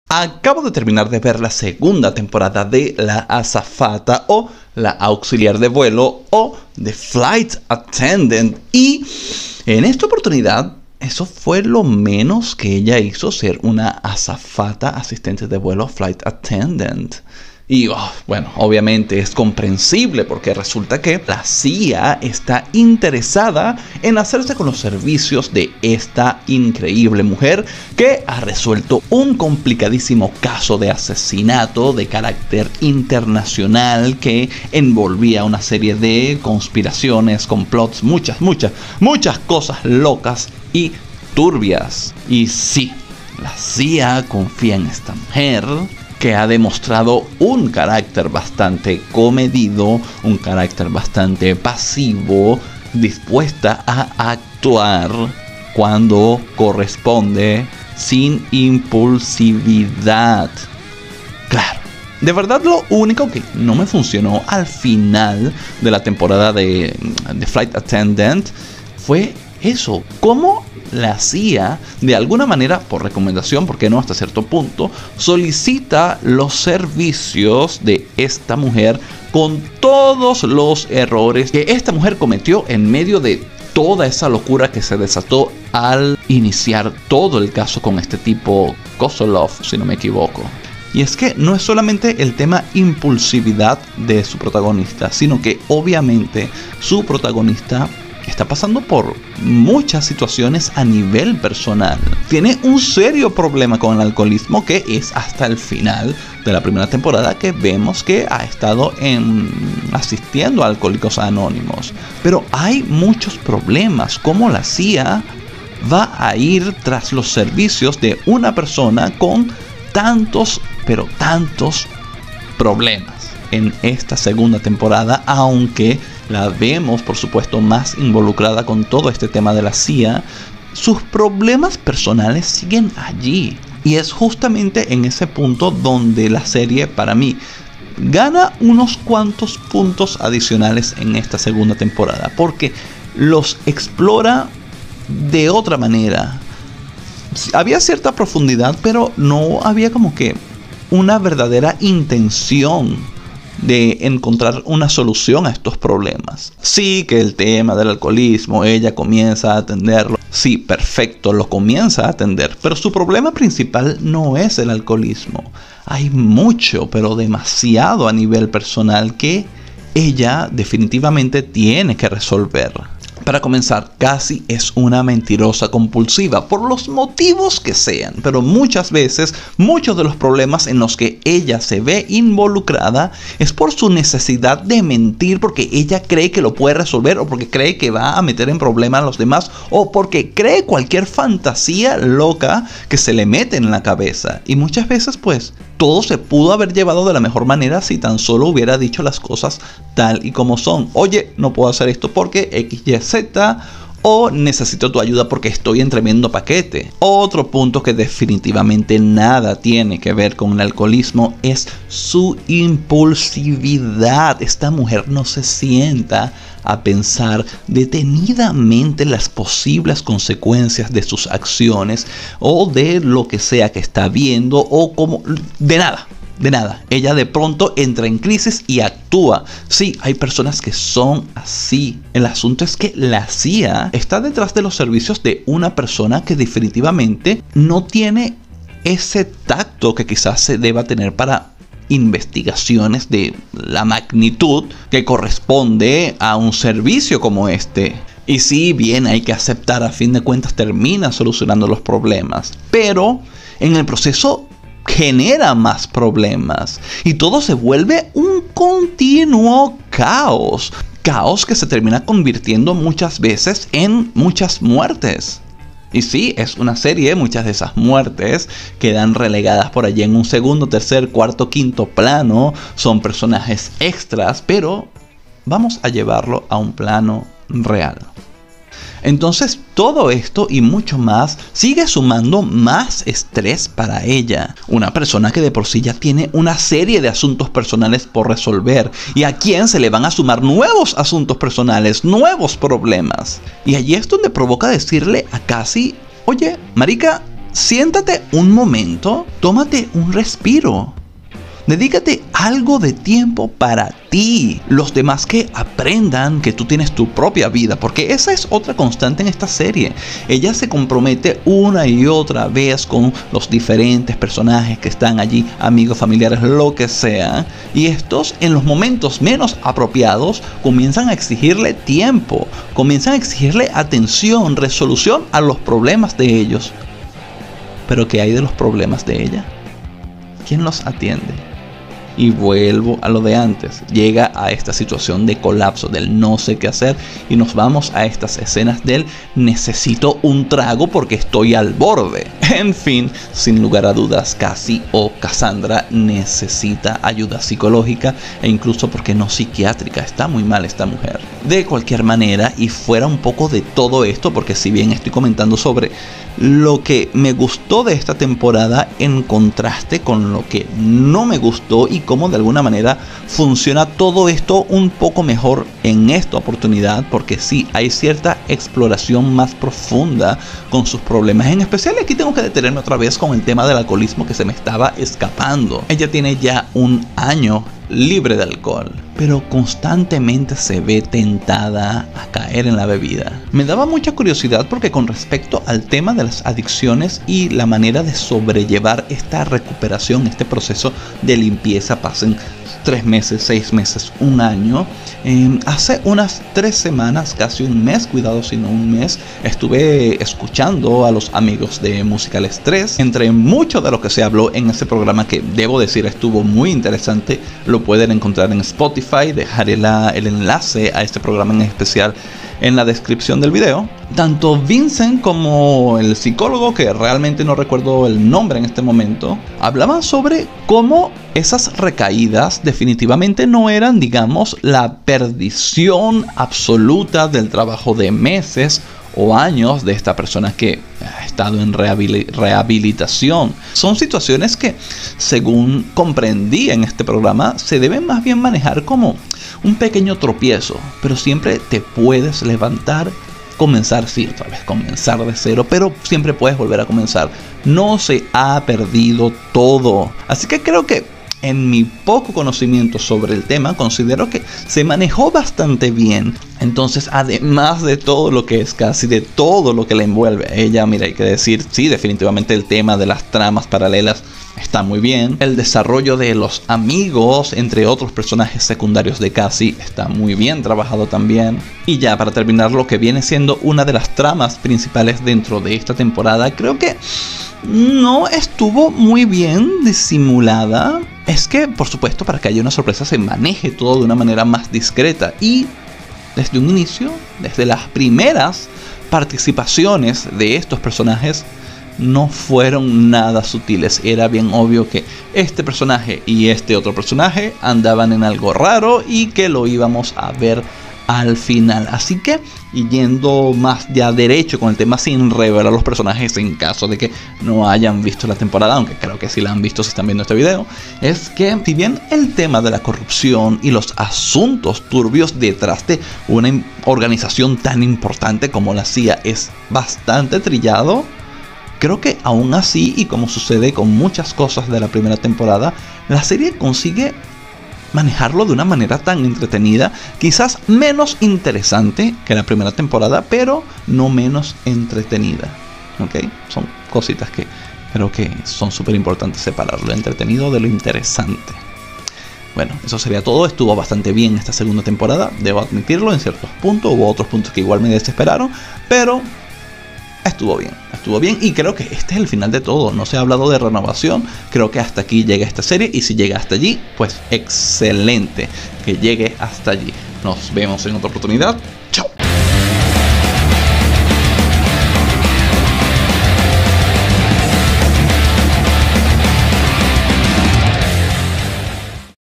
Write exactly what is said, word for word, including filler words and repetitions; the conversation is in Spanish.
Acabo de terminar de ver la segunda temporada de La Azafata o La Auxiliar de Vuelo o The Flight Attendant, y en esta oportunidad eso fue lo menos que ella hizo, ser una azafata, asistente de vuelo, flight attendant. Y oh, bueno, obviamente es comprensible porque resulta que la C I A está interesada en hacerse con los servicios de esta increíble mujer que ha resuelto un complicadísimo caso de asesinato de carácter internacional que envolvía una serie de conspiraciones, complots, muchas, muchas, muchas cosas locas y turbias. Y sí, la C I A confía en esta mujer que ha demostrado un carácter bastante comedido, un carácter bastante pasivo, dispuesta a actuar cuando corresponde, sin impulsividad. Claro, de verdad lo único que no me funcionó al final de la temporada de, de Flight Attendant fue eso, cómo la C I A, de alguna manera, por recomendación, porque no hasta cierto punto, solicita los servicios de esta mujer con todos los errores que esta mujer cometió en medio de toda esa locura que se desató al iniciar todo el caso con este tipo Kosolov, si no me equivoco. Y es que no es solamente el tema impulsividad de su protagonista, sino que obviamente su protagonista está pasando por muchas situaciones a nivel personal. Tiene un serio problema con el alcoholismo que es hasta el final de la primera temporada que vemos que ha estado en, asistiendo a Alcohólicos Anónimos. Pero hay muchos problemas. ¿Cómo la C I A va a ir tras los servicios de una persona con tantos, pero tantos problemas en esta segunda temporada, aunque la vemos, por supuesto, más involucrada con todo este tema de la C I A? Sus problemas personales siguen allí. Y es justamente en ese punto donde la serie, para mí, gana unos cuantos puntos adicionales en esta segunda temporada, porque los explora de otra manera. Había cierta profundidad, pero no había como que una verdadera intención de encontrar una solución a estos problemas. Sí, que el tema del alcoholismo, ella comienza a atenderlo. Sí, perfecto, lo comienza a atender. Pero su problema principal no es el alcoholismo. Hay mucho, pero demasiado a nivel personal que ella definitivamente tiene que resolver. Para comenzar, Cassie es una mentirosa compulsiva, por los motivos que sean, pero muchas veces, muchos de los problemas en los que ella se ve involucrada es por su necesidad de mentir, porque ella cree que lo puede resolver, o porque cree que va a meter en problemas a los demás, o porque cree cualquier fantasía loca que se le mete en la cabeza. Y muchas veces, pues, todo se pudo haber llevado de la mejor manera si tan solo hubiera dicho las cosas tal y como son. Oye, no puedo hacer esto porque X, Y, Z, o necesito tu ayuda porque estoy en tremendo paquete. Otro punto que definitivamente nada tiene que ver con el alcoholismo es su impulsividad. Esta mujer no se sienta a pensar detenidamente las posibles consecuencias de sus acciones o de lo que sea que está viendo, o como de nada. De nada, ella de pronto entra en crisis y actúa. Sí, hay personas que son así. El asunto es que la C I A está detrás de los servicios de una persona que definitivamente no tiene ese tacto que quizás se deba tener para investigaciones de la magnitud que corresponde a un servicio como este. Y sí, bien, hay que aceptar, a fin de cuentas termina solucionando los problemas, pero en el proceso genera más problemas y todo se vuelve un continuo caos. Caos que se termina convirtiendo muchas veces en muchas muertes. Y sí, es una serie, muchas de esas muertes quedan relegadas por allí en un segundo, tercer, cuarto, quinto plano. Son personajes extras, pero vamos a llevarlo a un plano real. Entonces todo esto y mucho más sigue sumando más estrés para ella. Una persona que de por sí ya tiene una serie de asuntos personales por resolver, y a quien se le van a sumar nuevos asuntos personales, nuevos problemas. Y allí es donde provoca decirle a Cassie: oye, marica, siéntate un momento, tómate un respiro. Dedícate algo de tiempo para ti. Los demás que aprendan que tú tienes tu propia vida, porque esa es otra constante en esta serie. Ella se compromete una y otra vez con los diferentes personajes que están allí, amigos, familiares, lo que sea. Y estos, en los momentos menos apropiados, comienzan a exigirle tiempo, comienzan a exigirle atención, resolución a los problemas de ellos. Pero ¿qué hay de los problemas de ella? ¿Quién los atiende? Y vuelvo a lo de antes, llega a esta situación de colapso, del no sé qué hacer, y nos vamos a estas escenas del necesito un trago porque estoy al borde. En fin, sin lugar a dudas, Cassie o Cassandra necesita ayuda psicológica e incluso, porque no psiquiátrica, está muy mal esta mujer. De cualquier manera, y fuera un poco de todo esto, porque si bien estoy comentando sobre lo que me gustó de esta temporada en contraste con lo que no me gustó y cómo de alguna manera funciona todo esto un poco mejor en esta oportunidad, porque sí hay cierta exploración más profunda con sus problemas. En especial aquí tengo que detenerme otra vez con el tema del alcoholismo que se me estaba escapando. Ella tiene ya un año libre de alcohol, pero constantemente se ve tentada a caer en la bebida. Me daba mucha curiosidad porque con respecto al tema de las adicciones y la manera de sobrellevar esta recuperación, este proceso de limpieza, pasen tres meses, seis meses, un año. Eh, hace unas tres semanas, casi un mes, cuidado si no un mes, estuve escuchando a los amigos de Musical Estrés. Entre mucho de lo que se habló en ese programa, que debo decir estuvo muy interesante, lo pueden encontrar en Spotify. Dejaré la, el enlace a este programa en especial en la descripción del video. Tanto Vincent como el psicólogo, que realmente no recuerdo el nombre en este momento, hablaban sobre cómo esas recaídas definitivamente no eran, digamos, la perdición absoluta del trabajo de meses o años de esta persona que ha estado en rehabilitación. Son situaciones que, según comprendí en este programa, se deben más bien manejar como un pequeño tropiezo, pero siempre te puedes levantar, comenzar, sí, otra vez, comenzar de cero, pero siempre puedes volver a comenzar. No se ha perdido todo. Así que creo que, en mi poco conocimiento sobre el tema, considero que se manejó bastante bien. Entonces, además de todo lo que es Cassie, de todo lo que la envuelve a ella, mira, hay que decir, sí, definitivamente el tema de las tramas paralelas está muy bien. El desarrollo de los amigos, entre otros personajes secundarios de Cassie, está muy bien trabajado también. Y ya para terminar, lo que viene siendo una de las tramas principales dentro de esta temporada, creo que no estuvo muy bien disimulada. Es que, por supuesto, para que haya una sorpresa se maneje todo de una manera más discreta. Y desde un inicio, desde las primeras participaciones de estos personajes, no fueron nada sutiles. Era bien obvio que este personaje y este otro personaje andaban en algo raro y que lo íbamos a ver al final. Así que, y yendo más ya derecho con el tema, sin revelar los personajes en caso de que no hayan visto la temporada, aunque creo que sí la han visto si están viendo este video, es que si bien el tema de la corrupción y los asuntos turbios detrás de una organización tan importante como la C I A es bastante trillado, creo que aún así, y como sucede con muchas cosas de la primera temporada, la serie consigue manejarlo de una manera tan entretenida, quizás menos interesante que la primera temporada, pero no menos entretenida. ¿Ok? Son cositas que creo que son súper importantes separar lo entretenido de lo interesante. Bueno, eso sería todo. Estuvo bastante bien esta segunda temporada, debo admitirlo. En ciertos puntos hubo otros puntos que igual me desesperaron, pero estuvo bien, estuvo bien y creo que este es el final de todo. No se ha hablado de renovación, creo que hasta aquí llega esta serie y si llega hasta allí, pues excelente que llegue hasta allí. Nos vemos en otra oportunidad.